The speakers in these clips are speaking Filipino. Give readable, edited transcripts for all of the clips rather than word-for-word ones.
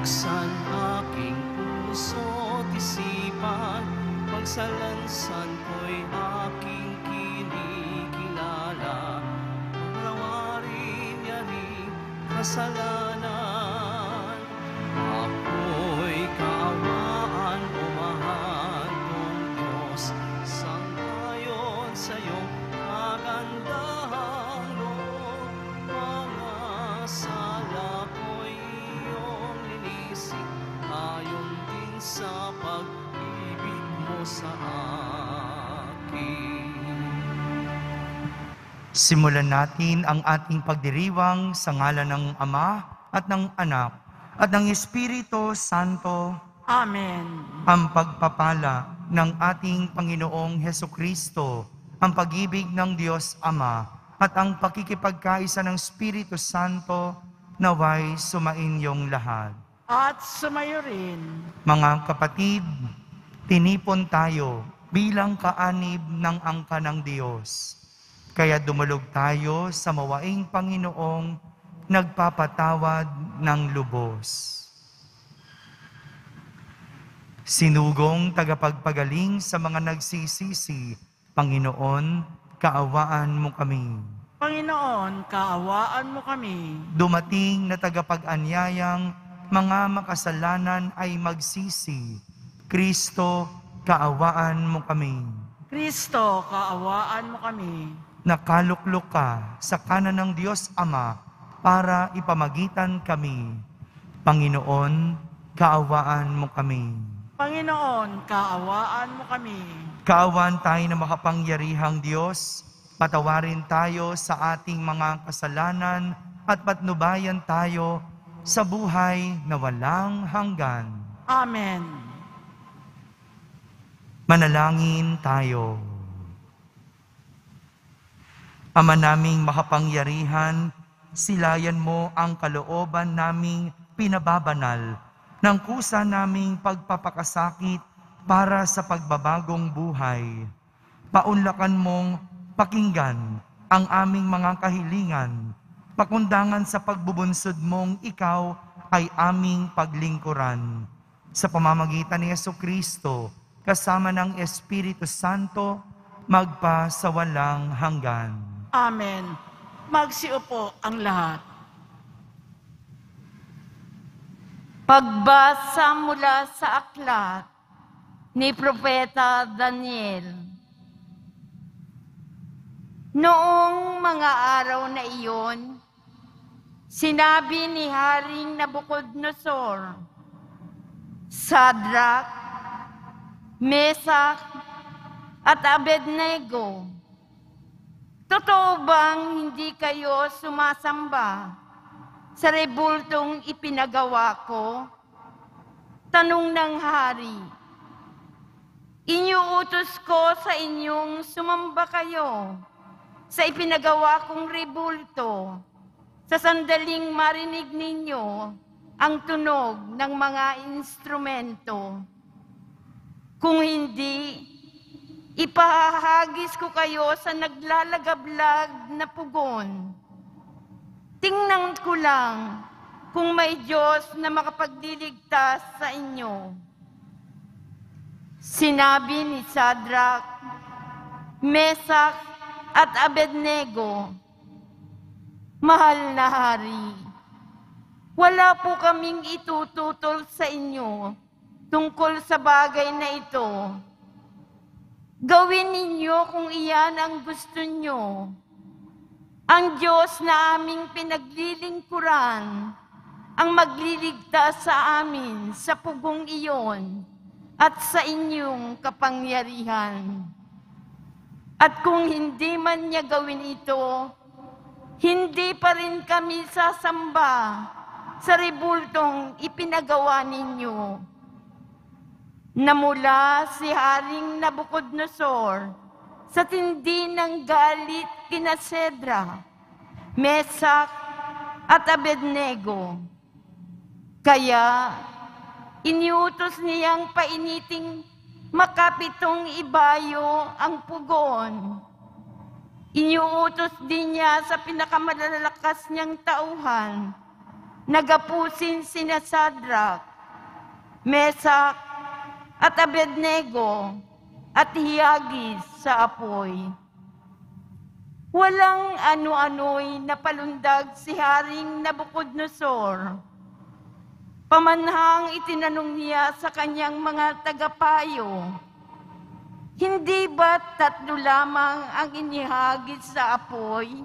Buksan aking puso't isipan, pagsalansan ko'y aking kinikilala. Paglawarin niya rin kasalanan, ako'y kaawaan o mahantong Diyos. Sangayon sa iyong kagandahang loob, mga sala ko'y iyong linisik, ayon din sa pag-ibig mo sa akin. Simulan natin ang ating pagdiriwang sa ngalan ng Ama at ng Anak at ng Espiritu Santo. Amen. Ang pagpapala ng ating Panginoong Hesukristo, ang pag-ibig ng Diyos Ama at ang pakikipagkaisa ng Espiritu Santo naway sumainyong lahat. At sumayo rin. Mga kapatid, tinipon tayo bilang kaanib ng angka ng Diyos. Kaya dumulog tayo sa mawaing Panginoong nagpapatawad ng lubos. Sinugong tagapagpagaling sa mga nagsisisi, Panginoon, kaawaan mo kami. Panginoon, kaawaan mo kami. Dumating na tagapag-anyayang mga makasalanan ay magsisi. Kristo, kaawaan mo kami. Kristo, kaawaan mo kami. Nakaluklok ka sa kanan ng Diyos Ama para ipamagitan kami. Panginoon, kaawaan mo kami. Panginoon, kaawaan mo kami. Kaawaan tayo na makapangyarihang Diyos, patawarin tayo sa ating mga kasalanan at patnubayan tayo sa buhay na walang hanggan. Amen. Manalangin tayo. Ama naming makapangyarihan, silayan mo ang kalooban naming pinababanal ng kusa naming pagpapakasakit para sa pagbabagong buhay. Paunlakan mong pakinggan ang aming mga kahilingan, pakundangan sa pagbubunsod mong ikaw ay aming paglingkuran. Sa pamamagitan ni Jesucristo, kasama ng Espiritu Santo, magpa sa walang hanggan. Amen. Magsiupo ang lahat. Pagbasa mula sa aklat ni Propeta Daniel. Noong mga araw na iyon, sinabi ni Haring Nabucodonosor, Sadrach, Mesach, at Abednego, totoo bang hindi kayo sumasamba sa rebultong ipinagawa ko? Tanong ng hari. Iniuutos ko sa inyong sumamba kayo sa ipinagawa kong rebulto sa sandaling marinig ninyo ang tunog ng mga instrumento. Kung hindi, ipahahagis ko kayo sa naglalagablag na pugon. Tingnan ko lang kung may Diyos na makapagliligtas sa inyo. Sinabi ni Sadrach, Mesach, at Abednego, Mahal na hari, wala po kaming itututol sa inyo tungkol sa bagay na ito. Gawin ninyo kung iyan ang gusto nyo. Ang Diyos na aming pinaglilingkuran ang magliligtas sa amin sa pugong iyon at sa inyong kapangyarihan. At kung hindi man niya gawin ito, hindi pa rin kami sasamba sa rebultong ipinagawa ninyo. Namula si Haring Nabucodonosor sa tindi ng galit kina Sadrach, Mesach, at Abednego. Kaya iniutos niyang painiting makapitong ibayo ang pugon. Iniuutos din niya sa pinakamalalakas niyang tauhan nagapusin sina Sadrak, Mesak, at Abednego, at hiyagis sa apoy. Walang ano-ano'y napalundag si Haring Nabucodonosor. Pamanhang itinanong niya sa kanyang mga tagapayo, hindi ba't 3 lamang ang inihagis sa apoy?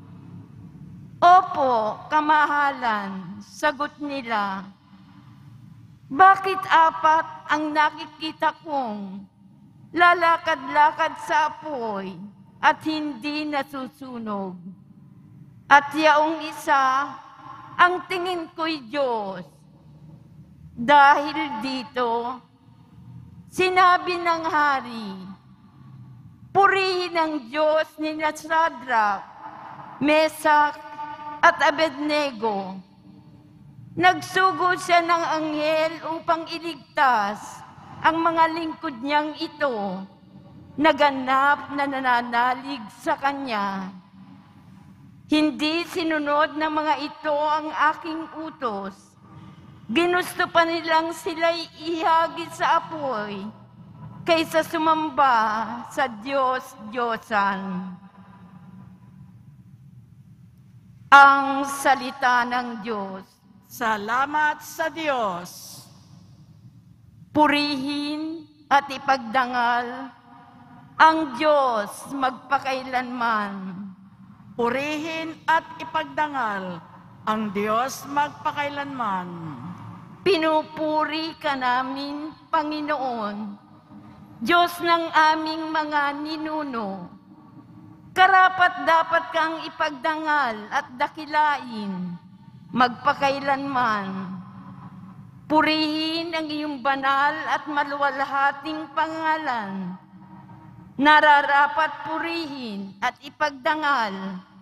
Opo, kamahalan, sagot nila. Bakit 4 ang nakikita kong lalakad-lakad sa apoy at hindi nasusunog? At yaong isa, ang tingin ko'y Diyos. Dahil dito, sinabi ng hari, purihin ang Diyos ni Sadrak, Mesak, at Abednego. Nagsugo siya ng anghel upang iligtas ang mga lingkod niyang ito na ganap na nananalig sa kanya. Hindi sinunod ng mga ito ang aking utos. Ginusto pa nilang sila'y ihagis sa apoy kaysa sumamba sa Diyos-Diyosan. Ang salita ng Diyos. Salamat sa Diyos. Purihin at ipagdangal ang Diyos magpakailanman. Purihin at ipagdangal ang Diyos magpakailanman. Pinupuri ka namin, Panginoon, Diyos ng aming mga ninuno. Karapat-dapat kang ipagdangal at dakilain magpakailanman. Purihin ang iyong banal at maluwalhating pangalan. Nararapat purihin at ipagdangal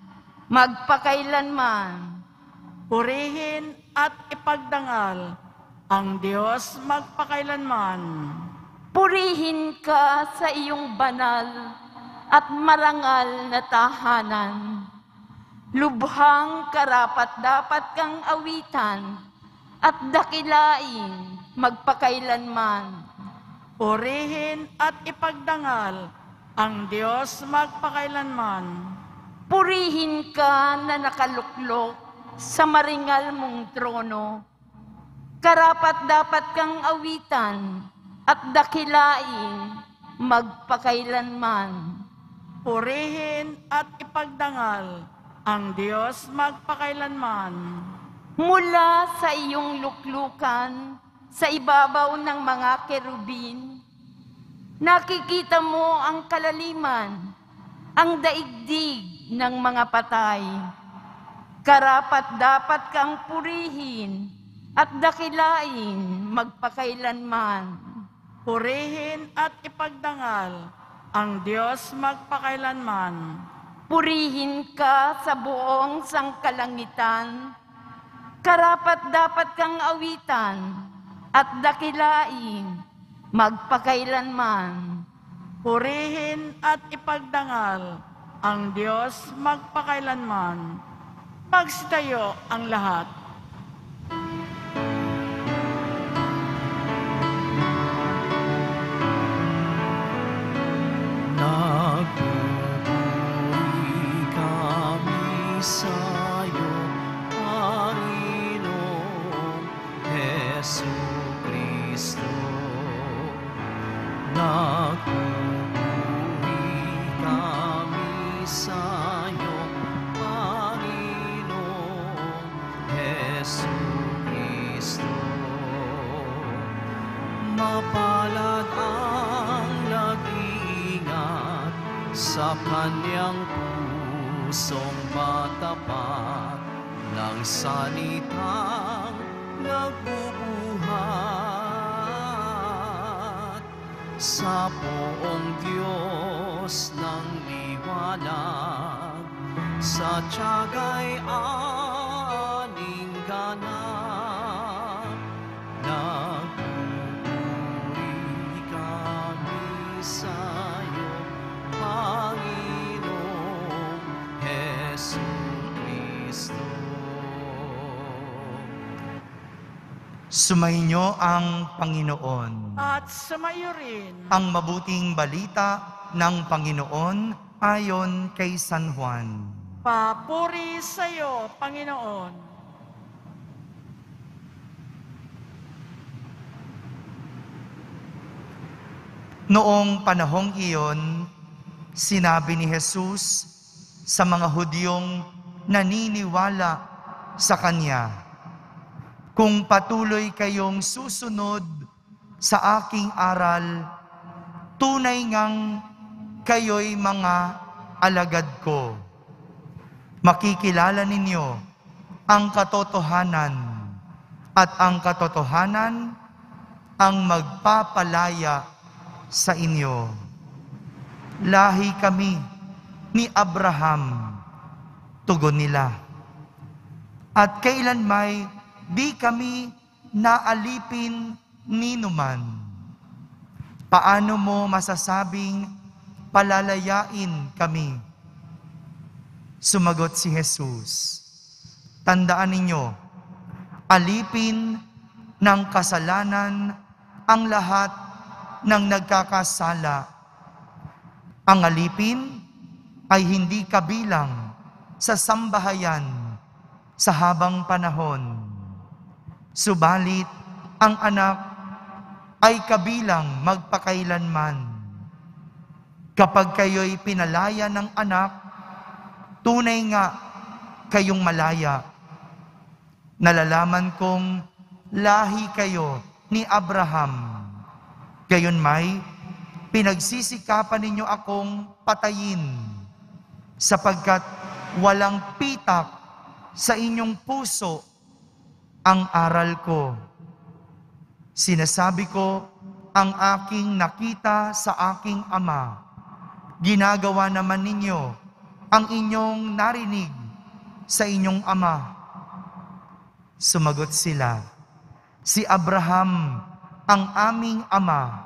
magpakailanman. Purihin at ipagdangal ang Diyos magpakailanman. Purihin ka sa iyong banal at marangal na tahanan. Lubhang karapat-dapat kang awitan at dakilain magpakailanman. Purihin at ipagdangal ang Diyos magpakailanman. Purihin ka na nakaluklok sa maringal mong trono. Karapat-dapat kang awitan at dakilain magpakailanman. Purihin at ipagdangal ang Diyos magpakailanman. Mula sa iyong luklukan, sa ibabaw ng mga kerubin, nakikita mo ang kalaliman, ang daigdig ng mga patay. Karapat-dapat kang purihin at dakilain magpakailanman. Purihin at ipagdangal ang Diyos magpakailanman. Purihin ka sa buong sangkalangitan. Karapat-dapat kang awitan at dakilain magpakailanman. Purihin at ipagdangal ang Diyos magpakailanman. Magsitayo ang lahat. Nagpupuri kami sa'yo, Panginoong Jesucristo. Nagpupuri kami sa'yo, Panginoong Jesucristo. Mapalad ang nag-iingat sa kanyang pusong matapat ng salitang nagbubuhat sa poong Diyos ng liwanag, sa tiyaga'y aning ganap. Nagpupuri kami sa'yo, Panginoong Jesucristo. Sumainyo ang Panginoon. At sumayo rin. Ang mabuting balita ng Panginoon ayon kay San Juan. Papuri sa iyo, Panginoon. Noong panahong iyon, sinabi ni Jesus sa mga Hudyong naniniwala sa Kanya, "Kung patuloy kayong susunod sa aking aral, tunay ngang kayo'y mga alagad ko. Makikilala ninyo ang katotohanan, at ang katotohanan ang magpapalaya sa inyo." Lahi kami ni Abraham, tugon nila. At kailanmay di kami naalipin ninuman. Paano mo masasabing palalayain kami? Sumagot si Jesus, "Tandaan ninyo, alipin ng kasalanan ang lahat ng nagkakasala. Ang alipin ay hindi kabilang sa sambahayan sa habang panahon. Subalit, ang anak ay kabilang magpakailanman. Kapag kayo'y pinalaya ng anak, tunay nga kayong malaya. Nalalaman kong lahi kayo ni Abraham. Gayunmay, pinagsisikapan ninyo akong patayin, sapagkat walang pitak sa inyong puso ang aral ko. Sinasabi ko ang aking nakita sa aking Ama. Ginagawa naman ninyo ang inyong narinig sa inyong ama." Sumagot sila, "Si Abraham ang aming ama.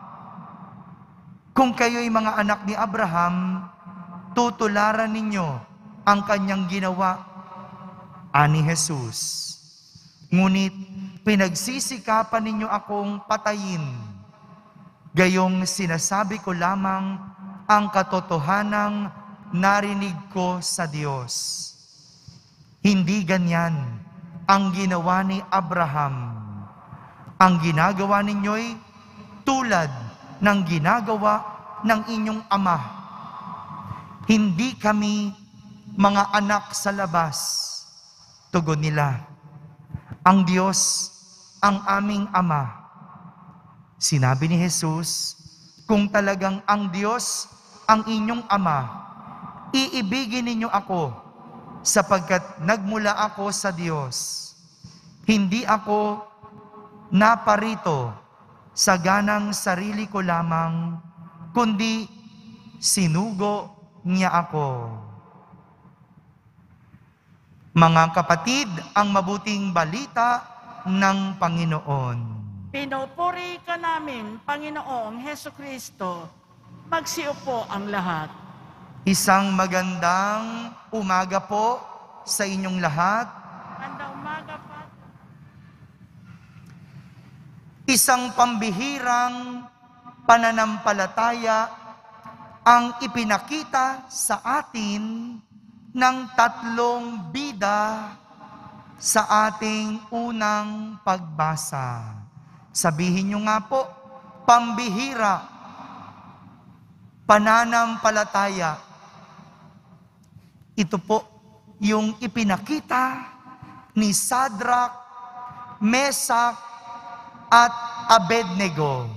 Kung kayo'y mga anak ni Abraham, tutularan ninyo ang kanyang ginawa," ani Jesus. "Ngunit pinagsisikapan ninyo akong patayin. Gayong sinasabi ko lamang ang katotohanang narinig ko sa Diyos. Hindi ganyan ang ginawa ni Abraham. Ang ginagawa ninyo'y tulad ng ginagawa ng inyong ama. Hindi kami mga anak sa labas," tugon nila. "Ang Diyos ang aming Ama." Sinabi ni Jesus, "Kung talagang ang Diyos ang inyong Ama, iibigin ninyo ako sapagkat nagmula ako sa Diyos. Hindi ako naparito sa ganang sarili ko lamang, kundi sinugo niya ako." Mga kapatid, ang mabuting balita ng Panginoon. Pinupuri ka namin, Panginoong Hesukristo. Magsiupo ang lahat. Isang magandang umaga po sa inyong lahat. Magandang umaga pa. Isang pambihirang pananampalataya ang ipinakita sa atin ng tatlong bida sa ating unang pagbasa. Sabihin nyo nga po, pambihira, pananampalataya. Ito po yung ipinakita ni Sadrach, Mesach, at Abednego.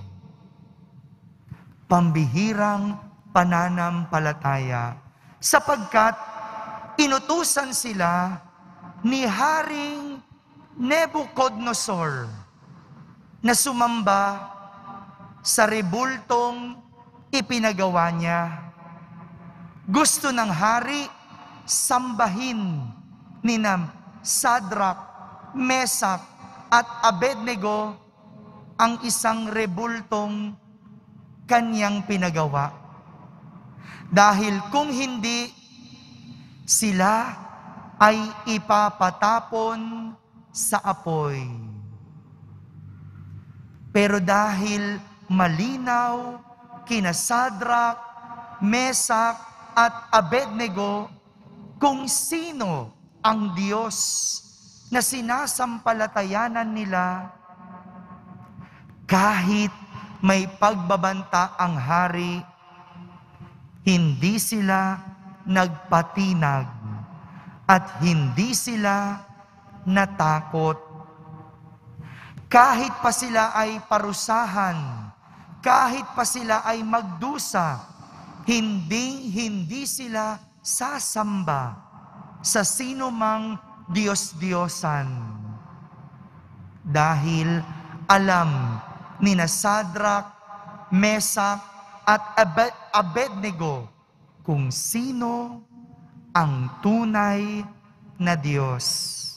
Pambihirang pananampalataya, sapagkat inutusan sila ni Haring Nebuchadnezzar na sumamba sa rebultong ipinagawa niya. Gusto ng hari sambahin ni Sadrach, Mesach, at Abednego ang isang rebultong kanyang pinagawa. Dahil kung hindi, sila ay ipapatapon sa apoy. Pero dahil malinaw kina Sadrak, Mesak at Abednego kung sino ang Diyos na sinasampalatayanan nila, kahit may pagbabanta ang hari, hindi sila nagpatinag at hindi sila natakot. Kahit pa sila ay parusahan, kahit pa sila ay magdusa, hindi sila sasamba sa sino mang Diyos-Diyosan. Dahil alam ni Sadrak, Mesak at Abednego kung sino ang tunay na Diyos.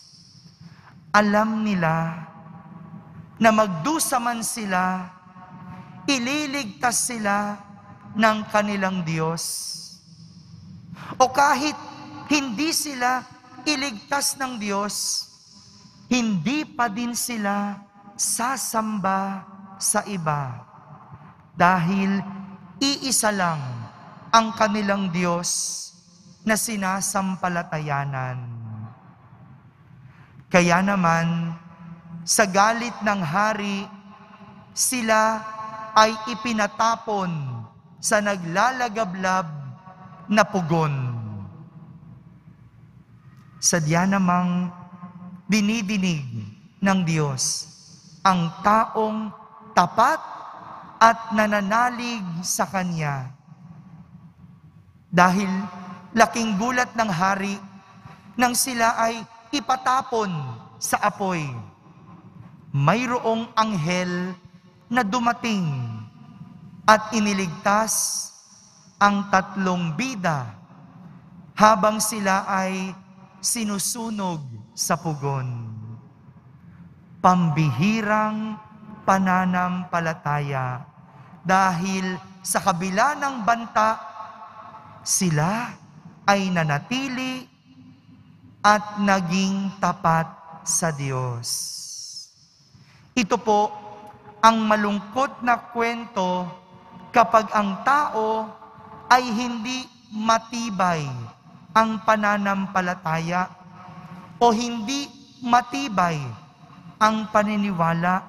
Alam nila na magdusa man sila, ililigtas sila ng kanilang Diyos. O kahit hindi sila iligtas ng Diyos, hindi pa din sila sasamba sa iba. Dahil iisa lang ang kanilang Diyos na sinasampalatayanan. Kaya naman, sa galit ng hari, sila ay ipinatapon sa naglalagablab na pugon. Sadya namang dinidinig ng Diyos ang taong tapat at nananalig sa Kanya. Dahil laking gulat ng hari nang sila ay ipatapon sa apoy. Mayroong anghel na dumating at iniligtas ang 3 bida habang sila ay sinusunog sa pugon. Pambihirang pananampalataya dahil sa kabila ng banta, sila ay nanatili at naging tapat sa Diyos. Ito po ang malungkot na kwento kapag ang tao ay hindi matibay ang pananampalataya o hindi matibay ang paniniwala.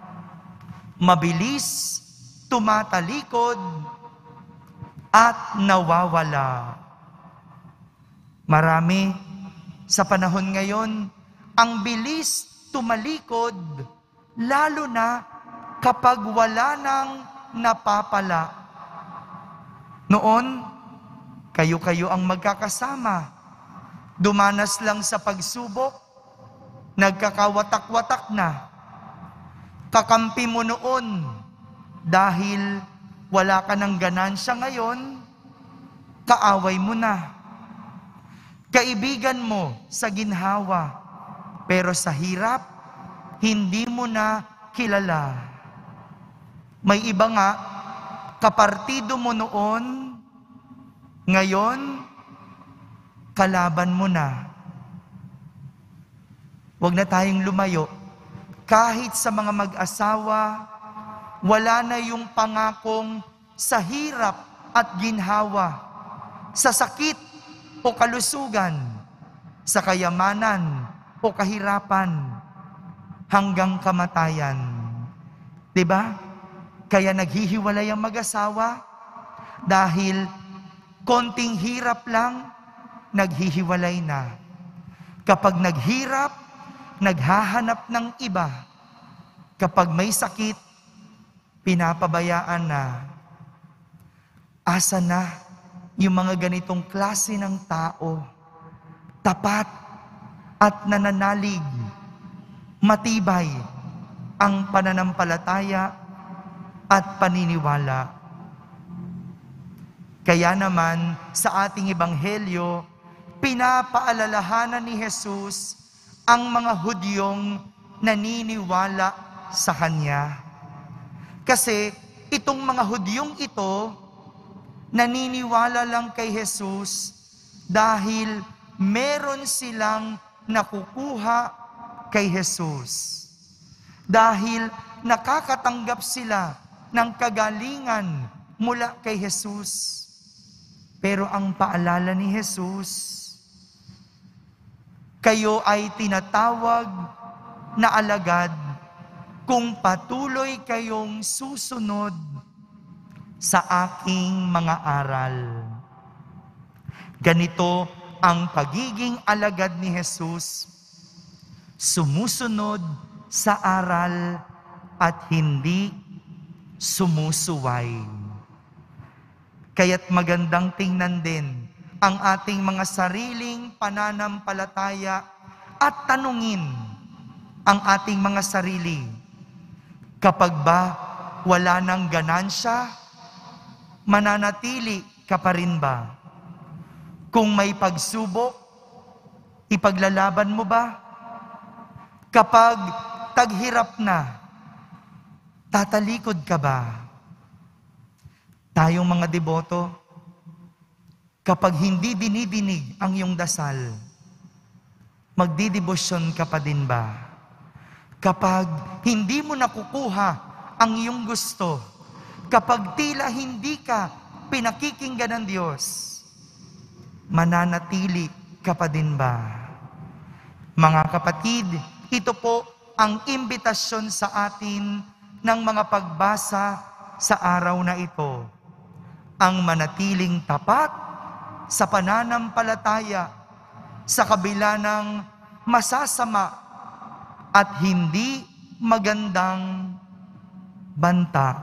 Mabilis tumatalikod at nawawala. Marami sa panahon ngayon ang bilis tumalikod, lalo na kapag wala nang napapala. Noon, kayo-kayo ang magkakasama. Dumanas lang sa pagsubok, nagkakawatak-watak na. Kakampi mo noon dahil wala ka ng ganansya ngayon, kaaway mo na. Kaibigan mo sa ginhawa, pero sa hirap, hindi mo na kilala. May iba nga, kapartido mo noon, ngayon, kalaban mo na. Huwag na tayong lumayo. Kahit sa mga mag-asawa, wala na yung pangakong sa hirap at ginhawa, sa sakit o kalusugan, sa kayamanan o kahirapan, hanggang kamatayan. Diba? Kaya naghihiwalay ang mag-asawa dahil konting hirap lang, naghihiwalay na. Kapag naghirap, naghahanap ng iba. Kapag may sakit, pinapabayaan na. Asa na yung mga ganitong klase ng tao? Tapat at nananalig, matibay ang pananampalataya at paniniwala. Kaya naman sa ating ebanghelyo, pinapaalalahanan ni Jesus ang mga Hudyong naniniwala sa Kanya. Kasi itong mga Hudyong ito, naniniwala lang kay Jesus dahil meron silang nakukuha kay Jesus. Dahil nakakatanggap sila ng kagalingan mula kay Jesus. Pero ang paalala ni Jesus, kayo ay tinatawag na alagad kung patuloy kayong susunod sa aking mga aral. Ganito ang pagiging alagad ni Jesus, sumusunod sa aral at hindi sumusuway. Kaya't magandang tingnan din ang ating mga sariling pananampalataya at tanungin ang ating mga sarili. Kapag ba wala ng ganansya, mananatili ka pa rin ba? Kung may pagsubok, ipaglalaban mo ba? Kapag taghirap na, tatalikod ka ba? Tayong mga deboto, kapag hindi dinidinig ang iyong dasal, magdidebosyon ka pa din ba? Kapag hindi mo nakukuha ang iyong gusto, kapag tila hindi ka pinakikinggan ng Diyos, mananatili ka pa din ba? Mga kapatid, ito po ang imbitasyon sa atin ng mga pagbasa sa araw na ito. Ang manatiling tapat sa pananampalataya sa kabila ng masasama at hindi magandang banta.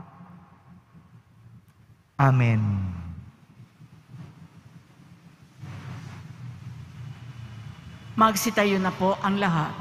Amen. Magsitayo na po ang lahat.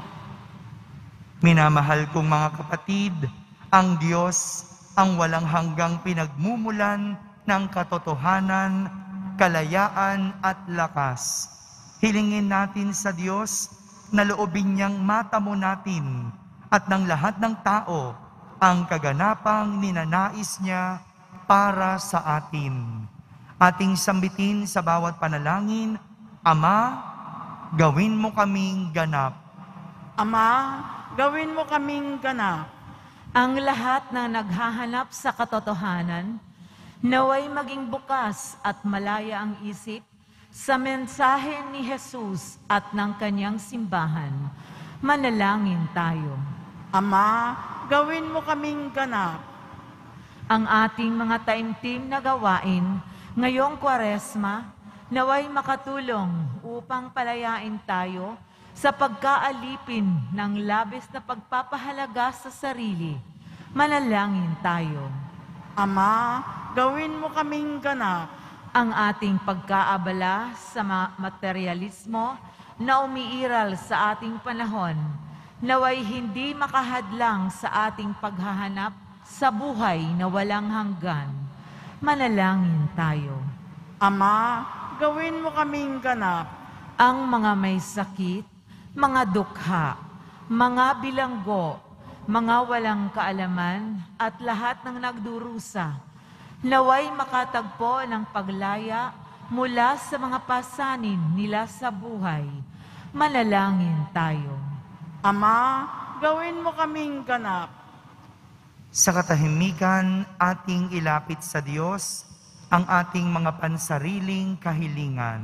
Minamahal kong mga kapatid, ang Diyos ang walang hanggang pinagmumulan ng katotohanan, kalayaan at lakas. Hilingin natin sa Diyos na loobin niyang matamo natin at ng lahat ng tao ang kaganapang ninanais niya para sa atin. Ating sambitin sa bawat panalangin, Ama, gawin mo kaming ganap. Ama, gawin mo kaming ganap. Ang lahat na naghahanap sa katotohanan, naway maging bukas at malaya ang isip sa mensahe ni Jesus at ng kanyang simbahan. Manalangin tayo. Ama, gawin mo kaming ganap. Ang ating mga taimtim na gawain ngayong Kwaresma, naway makatulong upang palayain tayo sa pagkaalipin ng labis na pagpapahalaga sa sarili. Manalangin tayo. Ama, gawin mo kaming ganap. Ang ating pagkaabala sa materialismo na umiiral sa ating panahon, naway hindi makahadlang sa ating paghahanap sa buhay na walang hanggan. Manalangin tayo. Ama, gawin mo kaming ganap. Ang mga may sakit, mga dukha, mga bilanggo, mga walang kaalaman at lahat ng nagdurusa, naway makatagpo ng paglaya mula sa mga pasanin nila sa buhay. Manalangin tayo. Ama, gawin mo kaming ganap. Sa katahimikan, ating ilapit sa Diyos ang ating mga pansariling kahilingan.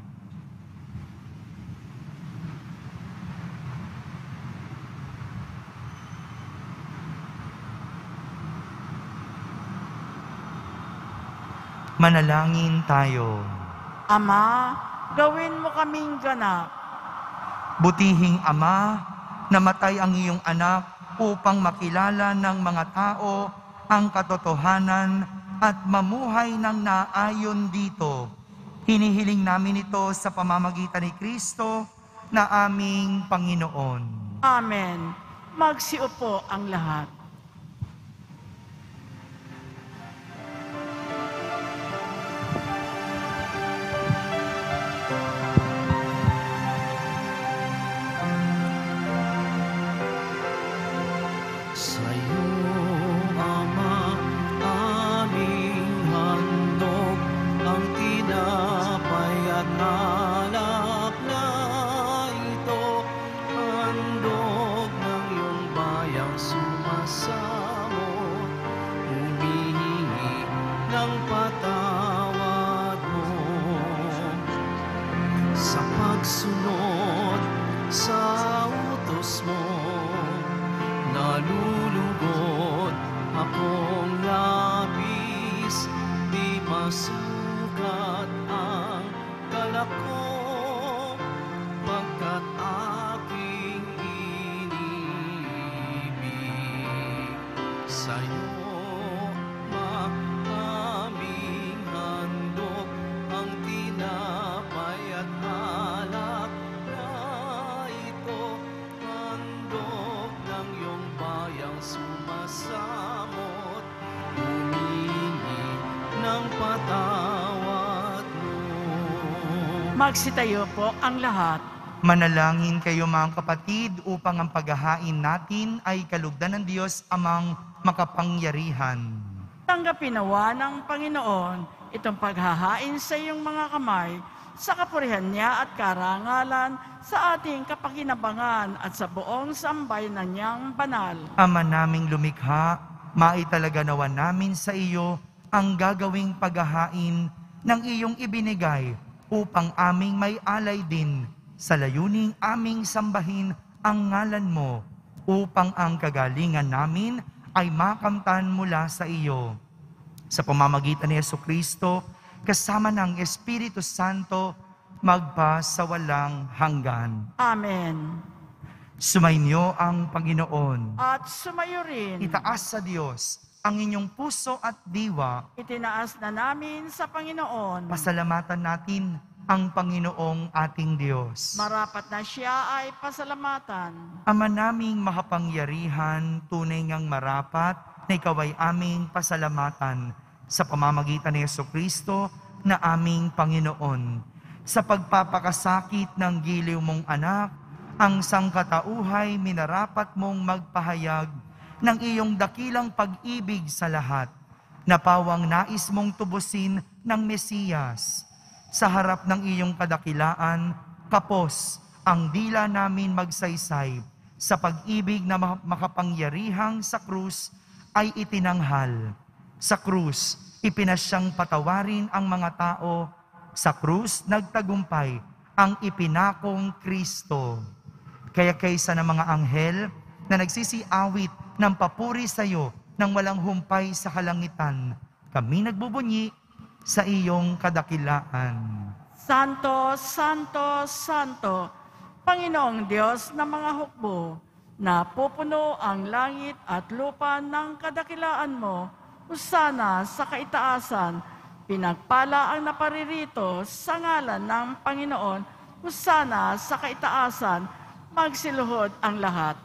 Manalangin tayo. Ama, gawin mo kaming ganap. Butihing Ama, namatay ang iyong anak upang makilala ng mga tao ang katotohanan at mamuhay ng naayon dito. Hinihiling namin ito sa pamamagitan ni Kristo na aming Panginoon. Amen. Magsiupo ang lahat. Sa'yo, Ama, aming handog ang tinapay at alak na ito, handog ng iyong bayang sumasamot, humihingi ng patawad mo. Sa pagsunod sa utos mo, nalulugod akong labis, di masukat ang galak ko, pagkat aking inibig. Sa'yo maaming handog ang tinapay at alak na ito, handog ng iyong bayang sumasamot, humingi ng patawad mo. Magsitayo po ang lahat. Manalangin kayo mga kapatid upang ang paghahain natin ay kalugdan ng Diyos amang makapangyarihan. Tanggapin nawa ng Panginoon itong paghahain sa iyong mga kamay sa kapurihan niya at karangalan sa ating kapakinabangan at sa buong sambayanan niyang banal. Ama naming lumikha, maitalaga nawa namin sa iyo ang gagawing paghahain ng iyong ibinigay upang aming may alay din sa layuning aming sambahin ang ngalan mo, upang ang kagalingan namin ay makamtan mula sa iyo. Sa pamamagitan ni Jesucristo, kasama ng Espiritu Santo, magpa sa walang hanggan. Amen. Sumainyo ang Panginoon. At sumayo rin. Itaas sa Diyos ang inyong puso at diwa. Itinaas na namin sa Panginoon. Pasalamatan natin ang Panginoong ating Diyos. Marapat na siya ay pasalamatan. Ama naming makapangyarihan, tunay ngang marapat na ikaw ay aming pasalamatan sa pamamagitan ni Jesucristo na aming Panginoon. Sa pagpapakasakit ng giliw mong anak, ang sangkatauhay minarapat mong magpahayag ng iyong dakilang pag-ibig sa lahat, na pawang nais mong tubusin ng Mesiyas. Sa harap ng iyong kadakilaan, kapos ang dila namin magsaysay sa pag-ibig na makapangyarihang sa krus ay itinanghal. Sa krus, ipinasyang patawarin ang mga tao. Sa krus, nagtagumpay ang ipinakong Kristo. Kaya kaysa ng mga anghel na nagsisiawit ng papuri sa iyo nang walang humpay sa kalangitan, kami nagbubunyi sa iyong kadakilaan. Santo, Santo, Santo, Panginoong Diyos ng mga hukbo, na pupuno ang langit at lupa ng kadakilaan mo, usana sa kaitaasan, pinagpala ang naparirito sa ngalan ng Panginoon, usana sa kaitaasan, magsiluhod ang lahat.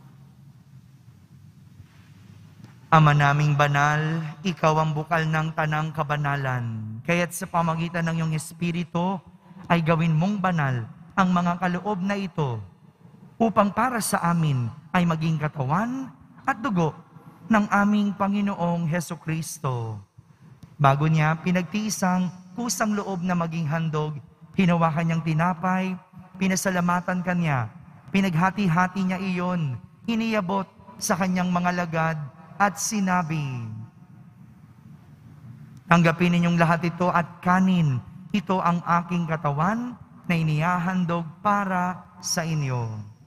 Ama naming banal, ikaw ang bukal ng tanang kabanalan. Kaya't sa pamagitan ng iyong Espiritu, ay gawin mong banal ang mga kaloob na ito, upang para sa amin ay maging katawan at dugo ng aming Panginoong Hesukristo. Bago niya pinagtiisang kusang loob na maging handog, hinawakan niyang tinapay, pinasalamatan kanya, pinaghati-hati niya iyon, iniyabot sa kanyang mga lagad, at sinabi, tanggapin ninyong lahat ito at kanin. Ito ang aking katawan na inihahandog para sa inyo.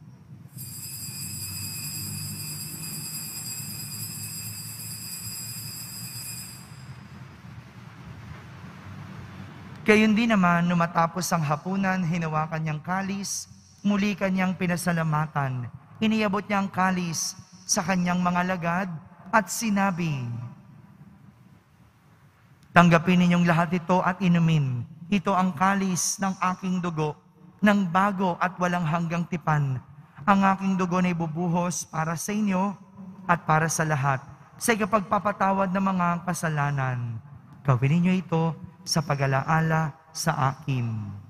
Gayon din naman, nung matapos ang hapunan, hinawakan niyang kalis, muli kanyang pinasalamatan. Iniyabot niya ang kalis sa kanyang mga lagad, at sinabi, tanggapin ninyong lahat ito at inumin. Ito ang kalis ng aking dugo, ng bago at walang hanggang tipan. Ang aking dugo na ibubuhos para sa inyo at para sa lahat, sa ikapagpapatawad ng mga kasalanan. Gawin ninyo ito sa pag-alaala sa akin.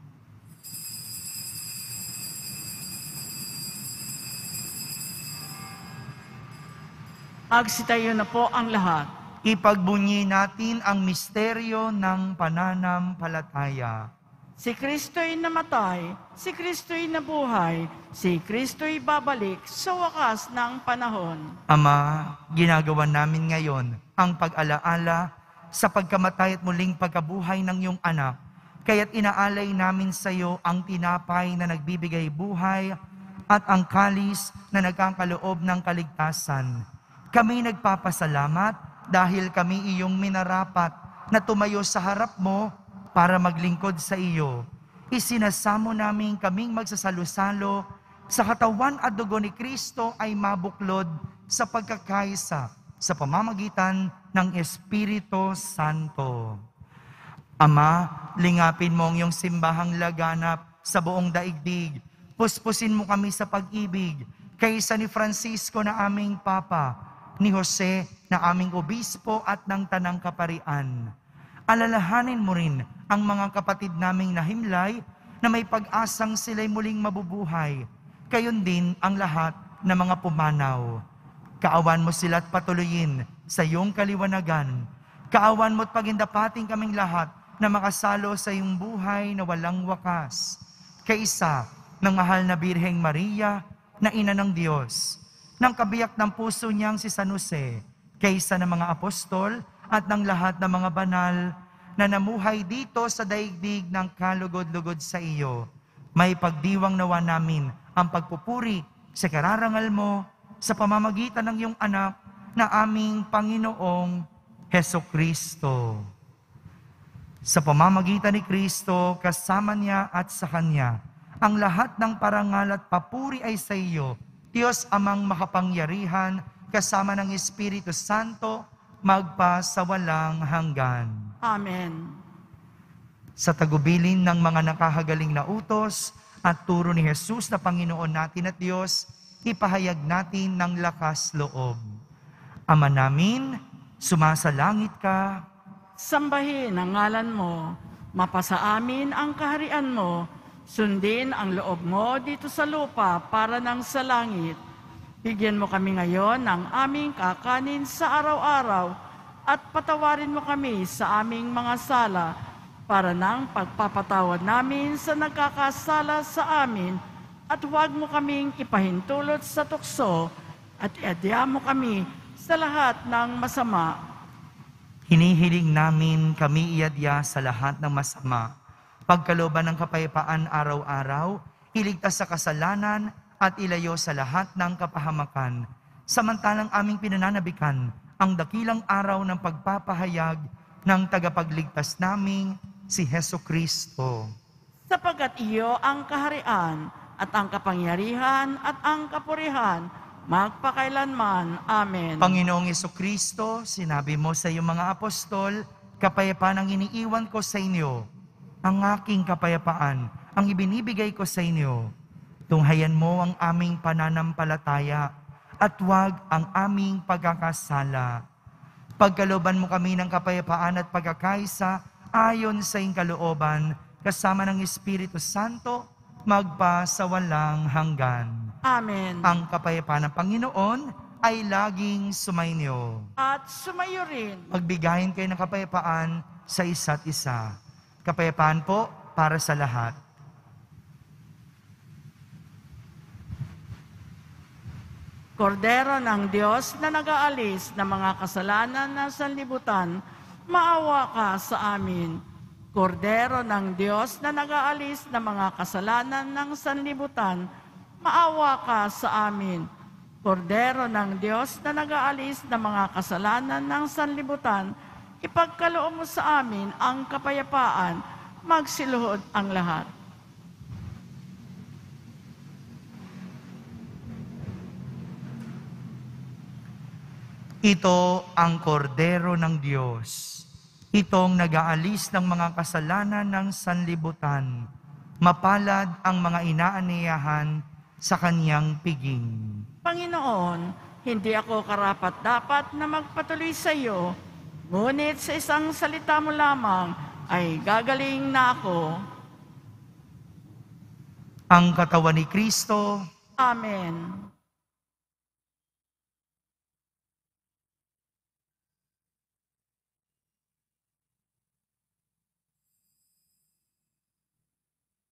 Magsitayo na po ang lahat. Ipagbunyi natin ang misteryo ng pananampalataya. Si Kristo'y namatay, si Kristo'y nabuhay, si Kristo'y babalik sa wakas ng panahon. Ama, ginagawa namin ngayon ang pag-alaala sa pagkamatay at muling pagkabuhay ng iyong anak. Kaya't inaalay namin sa iyo ang tinapay na nagbibigay buhay at ang kalis na nagkakaloob ng kaligtasan. Kami nagpapasalamat dahil kami iyong minarapat na tumayo sa harap mo para maglingkod sa iyo. Isinasamo namin kaming magsasalo-salo sa katawan at dugo ni Kristo ay mabuklod sa pagkakaisa sa pamamagitan ng Espiritu Santo. Ama, lingapin mo ang iyong simbahang laganap sa buong daigdig. Puspusin mo kami sa pag-ibig kaysa ni Francisco na aming Papa, ni Jose na aming Obispo at ng Tanang Kaparian. Alalahanin mo rin ang mga kapatid naming nahimlay na may pag-asang sila'y muling mabubuhay. Gayon din ang lahat ng mga pumanaw. Kaawan mo sila at patuloyin sa iyong kaliwanagan. Kaawan mo at pagindapating kaming lahat na makasalo sa iyong buhay na walang wakas. Kaisa ng mahal na Birheng Maria na Ina ng Diyos, ng kabiyak ng puso niyang si San Jose, kaysa ng mga apostol at ng lahat ng mga banal na namuhay dito sa daigdig ng kalugod-lugod sa iyo. May pagdiwang nawa namin ang pagpupuri sa kararangal mo sa pamamagitan ng iyong anak na aming Panginoong Hesukristo. Sa pamamagitan ni Kristo, kasama niya at sa Kanya, ang lahat ng parangal at papuri ay sa iyo, Diyos Amang makapangyarihan, kasama ng Espiritu Santo, magpa sa walang hanggan. Amen. Sa tagubilin ng mga nakahagaling na utos at turo ni Jesus na Panginoon natin at Diyos, ipahayag natin ng lakas loob. Ama namin, sumasalangit ka. Sambahin ang ngalan mo, mapasa amin ang kaharian mo, sundin ang loob mo dito sa lupa para nang sa langit. Bigyan mo kami ngayon ng aming kakanin sa araw-araw at patawarin mo kami sa aming mga sala para nang pagpapatawad namin sa nagkakasala sa amin at huwag mo kaming ipahintulot sa tukso at iadya mo kami sa lahat ng masama. Hinihiling namin kami iadya sa lahat ng masama. Pagkalooban ng kapayapaan araw-araw, iligtas sa kasalanan at ilayo sa lahat ng kapahamakan. Samantalang aming pinananabikan ang dakilang araw ng pagpapahayag ng tagapagligtas naming si Hesukristo. Sapagkat iyo ang kaharian at ang kapangyarihan at ang kapurihan magpakailanman. Amen. Panginoong Hesukristo, sinabi mo sa iyong mga apostol, kapayapaan ang iniiwan ko sa inyo. Ang aking kapayapaan ang ibinibigay ko sa inyo. Tunghayan mo ang aming pananampalataya at huwag ang aming pagkakasala. Pagkalooban mo kami ng kapayapaan at pagkakaisa ayon sa iyong kalooban, kasama ng Espiritu Santo, magpa sa walang hanggan. Amen. Ang kapayapaan ng Panginoon ay laging sumainyo. At sumayo rin. Magbigayin kayo ng kapayapaan sa isa't isa. Kapayapaan po para sa lahat. Kordero ng Diyos na nag-aalis ng mga kasalanan ng sanlibutan, maawa ka sa amin. Kordero ng Diyos na nag-aalis ng mga kasalanan ng sanlibutan, maawa ka sa amin. Kordero ng Diyos na nag-aalis ng mga kasalanan ng sanlibutan, ipagkaloob mo sa amin ang kapayapaan, magsiluhod ang lahat. Ito ang kordero ng Diyos. Itong nag-aalis ng mga kasalanan ng sanlibutan. Mapalad ang mga inaaniyahan sa kaniyang piging. Panginoon, hindi ako karapat-dapat na magpatuloy sa iyo, ngunit sa isang salita mo lamang ay gagaling na ako. Ang katawan ni Kristo. Amen.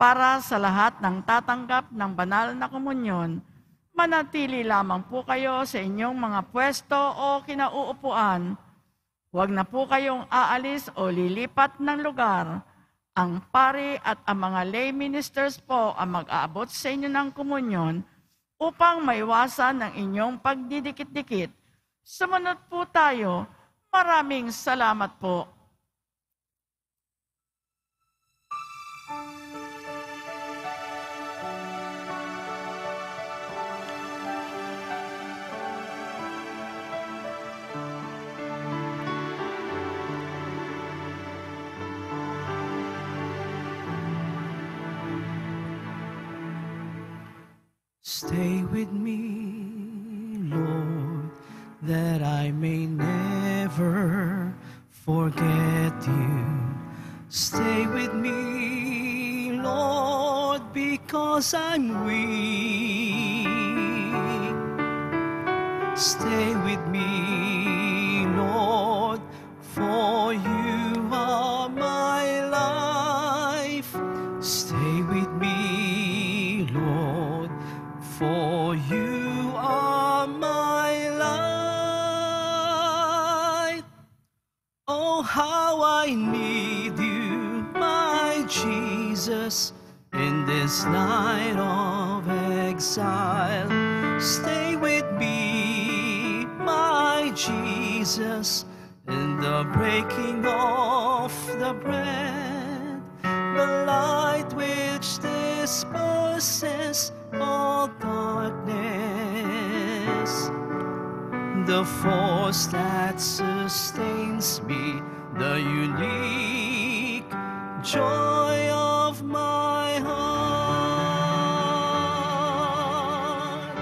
Para sa lahat ng tatanggap ng banal na komunyon, manatili lamang po kayo sa inyong mga pwesto o kinauupuan. Huwag na po kayong aalis o lilipat ng lugar. Ang pari at ang mga lay ministers po ang mag-aabot sa inyo ng komunyon upang maiwasan ng inyong pagdidikit-dikit. Sumunod po tayo. Maraming salamat po. Stay with me, Lord, that I may never forget you. Stay with me, Lord, because I'm weak. Stay with me, Lord, for you are my life. Stay with me, Lord, for you are my light. Oh, how I need you, my Jesus, in this night of exile. Stay with me, my Jesus, in the breaking of the bread, the light which disperses all darkness, the force that sustains me, the unique joy of my heart.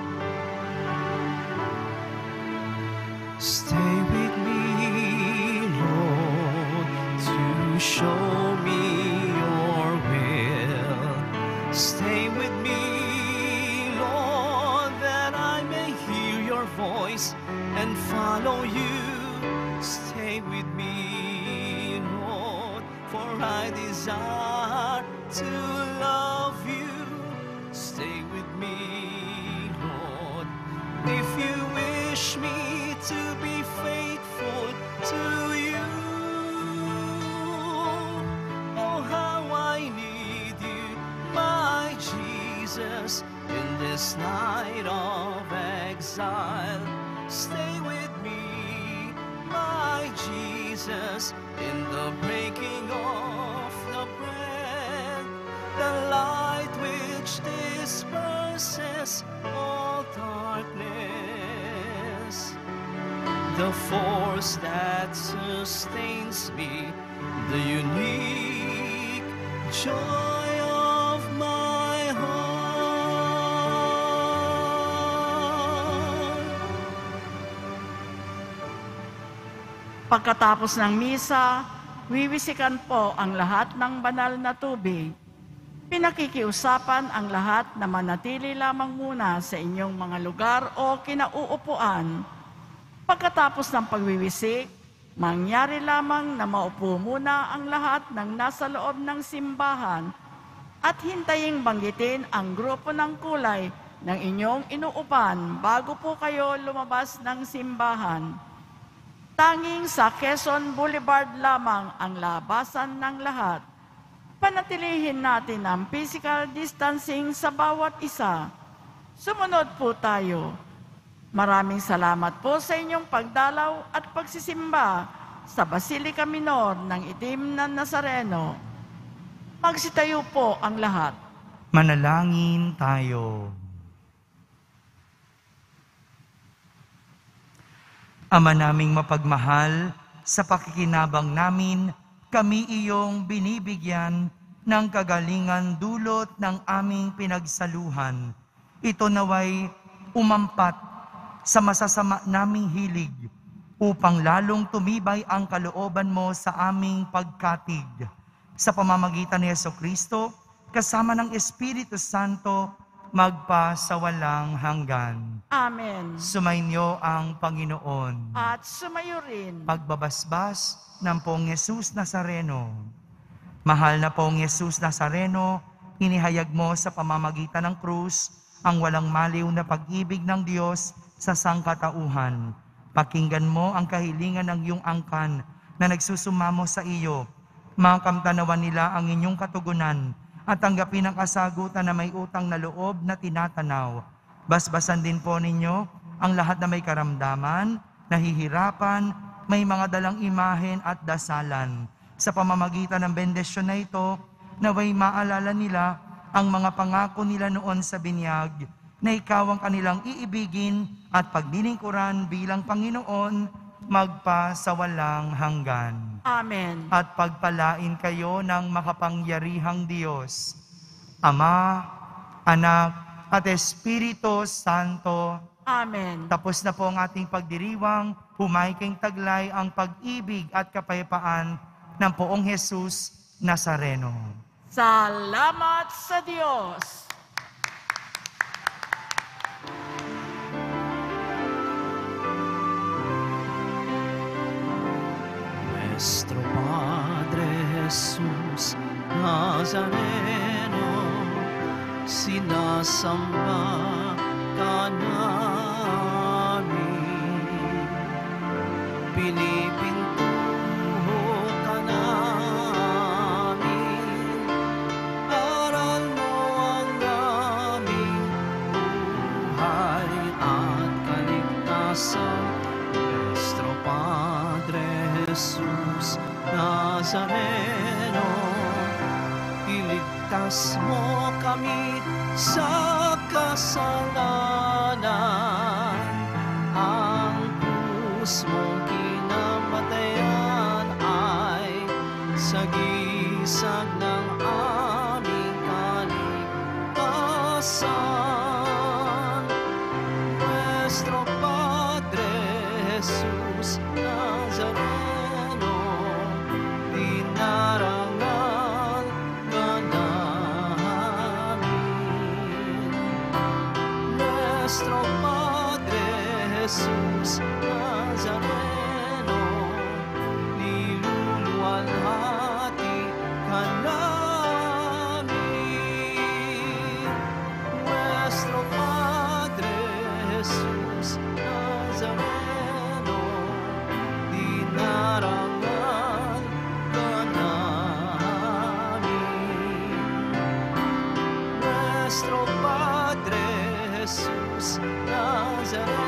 Stay with me, Lord, to show me your will. Stay with me, Lord, that I may hear your voice and follow you. Stay with me, Lord, for I desire to love you. Stay with me, Lord, if you wish me to be faithful to you. Oh, how I need you, my Jesus, in this night of exile. Stay with me, my Jesus, in the breaking of the bread, the light which disperses all darkness, the force that sustains me, the unique joy of my heart. Pagkatapos ng misa, wiwisikan po ang lahat ng banal na tubig. Pinakikiusapan ang lahat na manatili lamang muna sa inyong mga lugar o kinauupuan. Pagkatapos ng pagwiwisik, mangyari lamang na maupo muna ang lahat ng nasa loob ng simbahan at hintaying banggitin ang grupo ng kulay ng inyong inuupan bago po kayo lumabas ng simbahan. Tanging sa Quezon Boulevard lamang ang labasan ng lahat. Panatilihin natin ang physical distancing sa bawat isa. Sumunod po tayo. Maraming salamat po sa inyong pagdalaw at pagsisimba sa Basilica Minor ng Itim na Nazareno. Magsitayo po ang lahat. Manalangin tayo. Ama naming mapagmahal, sa pakikinabang namin, kami iyong binibigyan ng kagalingan dulot ng aming pinagsaluhan. Ito naway umampat sa masasama naming hilig upang lalong tumibay ang kalooban mo sa aming pagkatig. Sa pamamagitan ni Jesucristo, kasama ng Espiritu Santo, magpa sa walang hanggan. Amen. Sumainyo ang Panginoon. At sumayo rin. Pagbabasbas ng Poong Yesus Nazareno. Mahal na Poong Yesus Nazareno, inihayag mo sa pamamagitan ng krus ang walang maliw na pag-ibig ng Diyos sa sangkatauhan. Pakinggan mo ang kahilingan ng iyong angkan na nagsusumamo sa iyo. Makamtanawan nila ang inyong katugunan at tanggapin ang kasagutan na may utang na loob na tinatanaw. Basbasan din po ninyo ang lahat na may karamdaman, nahihirapan, may mga dalang imahen at dasalan. Sa pamamagitan ng bendisyon na ito, naway maalala nila ang mga pangako nila noon sa binyag, na ikaw ang kanilang iibigin at paglilingkuran bilang Panginoon, magpasawalang hanggan. Amen. At pagpalain kayo ng makapangyarihang Diyos, Ama, Anak, at Espiritu Santo. Amen. Tapos na po ang ating pagdiriwang, humaykeng taglay ang pag-ibig at kapayapaan ng Poong Jesus Nazareno. Salamat sa Diyos. Nuestro Padre Jesús Nazareno, sinasamba ka namin, pinipintuho ka namin, aral mo ang aming buhay at kaligtasan. Nuestro Padre Jesus Nazareno, iligtas mo kami sa kasalanan. Ang krus mong kinamatayan ay sagisag ng aming kaligtasan. Nuestro Padre Jesus Nazareno, dinarangal ka namin. Nuestro Padre Jesus Nazareno, niluluwalhati ka namin. Nuestro Padre Jesus Nazareno, dinarangal ka namin. Nuestro Padre Jesus Nazareno,